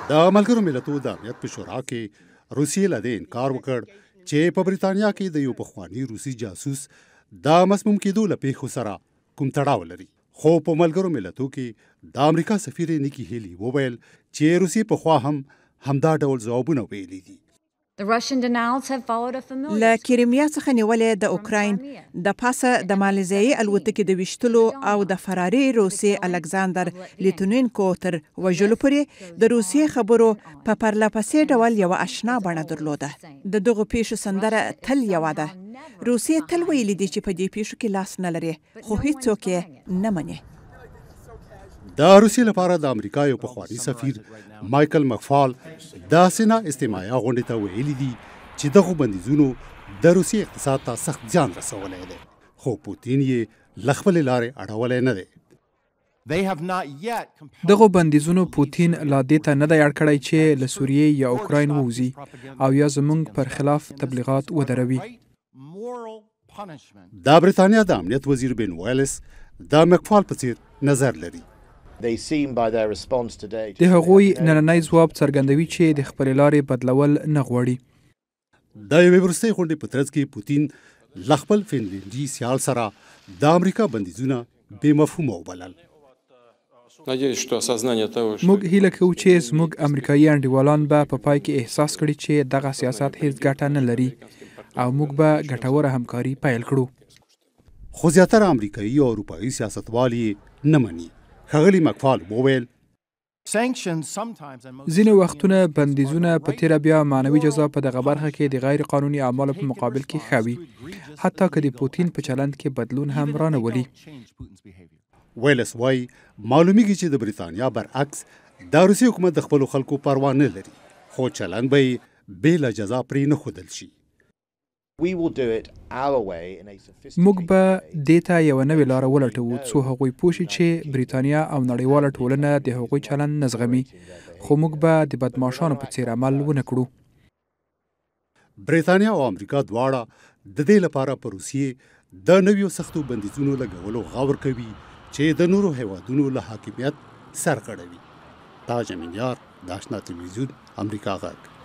د ملګرو ملتونو د امنیت په شورا کې روسیې له دې انکار وکړ چې په بریتانیا کې د یو پخواني روسي جاسوس د مسموم کېدو له پیښو سره کوم تړاو لري. خو په ملګرو ملتونو کې د امریکا سفیر نیکی هیلی وویل چې روسیې پخوا هم همدا ډول ځوابونه ویلي دي. له کریمیا څخه نیولې د اوکراین د پاسه د مالیزیایي الوتکې د ویشتلو او د فراري روسي الکساندر لیتونینکو تر وژلو پورې د روسیې خبرو په پرلپسې ډول یو آشنا بڼه درلوده. د دغو پیښو سندره تل یوه ده. روسیې تل ویلي دي چې په دې پیښو کې لاس نه لري، خو هیڅوک یې نه مني. د روسیې لپاره د امریکا یو پخواني سفیر مایکل مکفال د سینا استماعي غونډې ته ویلي دي چې دغو بندیزونو د روسیې اقتصاد ته سخت زیان رسولی دی، خو پوتین یې له خپلې لارې اړولی نه دی. دغو بندیزونو پوتین لا دې ته نه دی اړ کړی چې له سوریې یا اوکراین ووځي او یا زموږ پر خلاف تبلیغات ودروي. د بریتانیا د امنیت وزیر بن ویلس د مکفال په څیر نظر لري. د هغوی نننی ځواب څرګندوي چې د خپلې لارې بدلول نه غواړي. د یوې وروستۍ غونډې په ترڅ کې پوتین له خپل فنلنډي سیال سره د امریکا بندیزونه بې مفهومه وبلل. موږ هیله کوو چې زموږ امریکایي انډیوالان به په پای کې احساس کړي چې دغه سیاست هیڅ ګټه نه لري او موږ به ګټوره همکاري پیل کړو. خو زیاتره امریکایي او اروپایي سیاستوال یې نه مني. ښاغلي مکفال وویل ځینې وختونه بندیزونه په تیره بیا معنوي جزا په دغه برخه کې د غیر قانوني اعمالو په مقابل کې ښه وي، حتی که د پوتین په چلند کې بدلون هم رانولي. ویلس وایي معلومیږي چې د بریتانیا برعکس د روسي حکومت د خپلو خلکو پروا نه لري، خو چلند به یې بې له جزا پرې نه ښودل شي. موږ به دې ته یوه نوې لاره ولټوو څو هغوی پوه شي چې بریتانیا او نړیواله ټولنه د هغوی چلند نه زغمي، خو موږ به د بدماشانو په څیر عمل ونه کړو. بریتانیا او امریکا دواړه د دې لپاره په روسیې د نویو سختو بندیزونو لګولو غور کوي چې د نورو هیوادونو له حاکمیت سرغړوي. تاج امین یار، د آشنا تلویزیون، امریکا غږ.